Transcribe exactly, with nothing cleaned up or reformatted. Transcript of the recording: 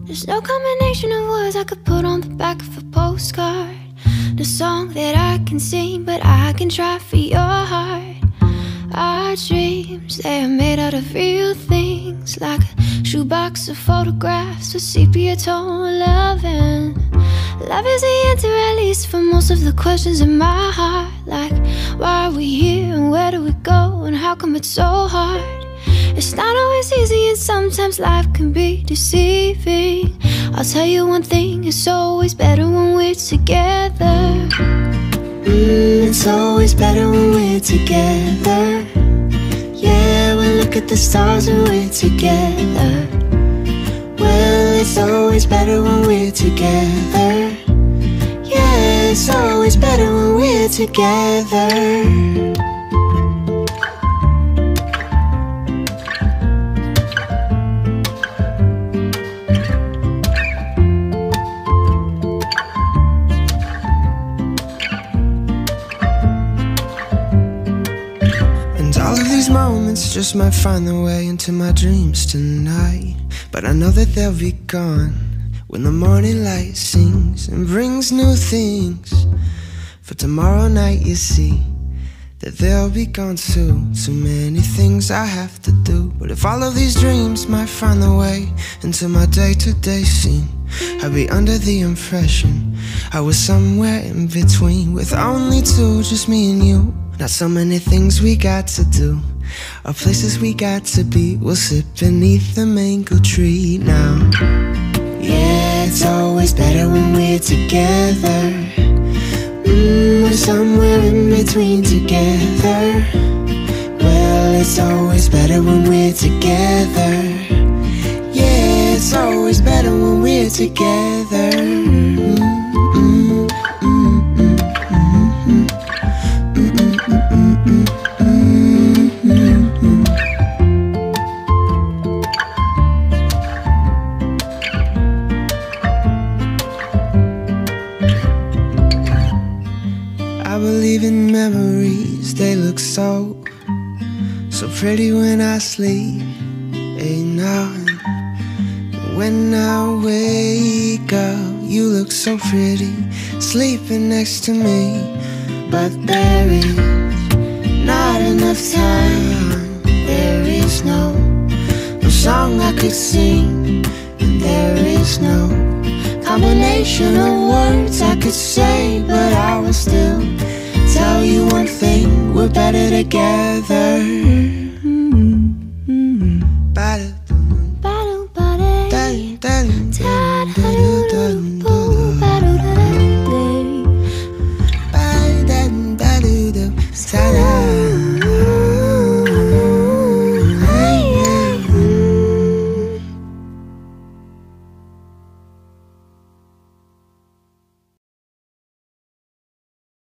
There's no combination of words I could put on the back of a postcard. No song that I can sing, but I can try for your heart. Our dreams, they are made out of real things, like a shoebox of photographs with sepia tone loving. Love is the answer, at least for most of the questions in my heart. Like, why are we here and where do we go and how come it's so hard? It's not always easy and sometimes life can be deceiving. I'll tell you one thing, it's always better when we're together. Mm, it's always better when we're together. Yeah, we look at the stars when we're together. Well, it's always better when we're together. Yeah, it's always better when we're together. All of these moments just might find their way into my dreams tonight, but I know that they'll be gone when the morning light sings and brings new things. For tomorrow night you see that they'll be gone too. Too many things I have to do. But if all of these dreams might find their way into my day-to-day scene, I'd be under the impression I was somewhere in between, with only two, just me and you. Not so many things we got to do, or places we got to be. We'll sit beneath the mango tree now. Yeah, it's always better when we're together. Mm, we're somewhere in between together. Well, it's always better when we're together. Yeah, it's always better when we're together. Mm, mm, mm, mm, mm, mm. I believe in memories, they look so, so pretty when I sleep. Hey, now and when I wake up, you look so pretty, sleeping next to me. But there is not enough time, there is no, no song I could sing, and there is no combination of words I could say. But I will still tell you one thing, we're better together.